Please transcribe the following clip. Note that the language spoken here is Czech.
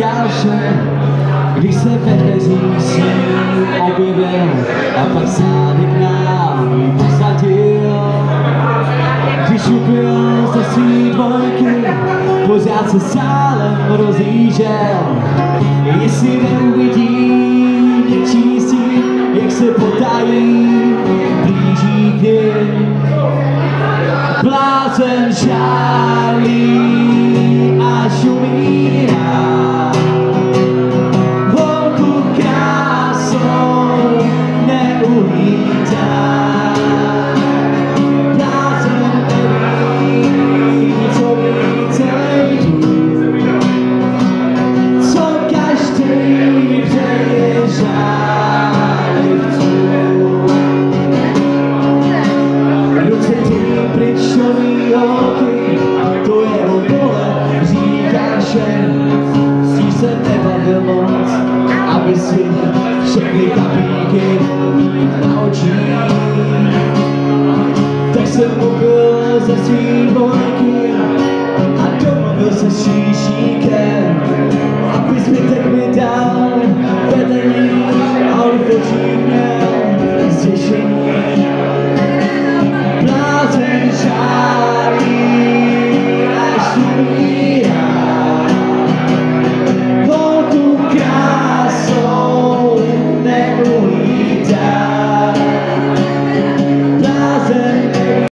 říkal, že když se ve dveřích s ním objevil a pak zády k nám posadil. Když upil ze svý dvojky, pořád se sálem rozjížděl. Jestli neuvidí něčí si, jak se potají, blíží k nim. Blázen žálí až umírá. Holku krásnou neuhlídá. Blázen neví, co více jdu, co každý přeje žálivců. Ruce ty pryčový holky, to je obole, říká všem, s tím se nebavil moc, aby si všechny kapíky mít na očích. Tak jsem mluvil ze svý dvojky a domluvil se s číšníkem, aby zbytek mi dal vedení.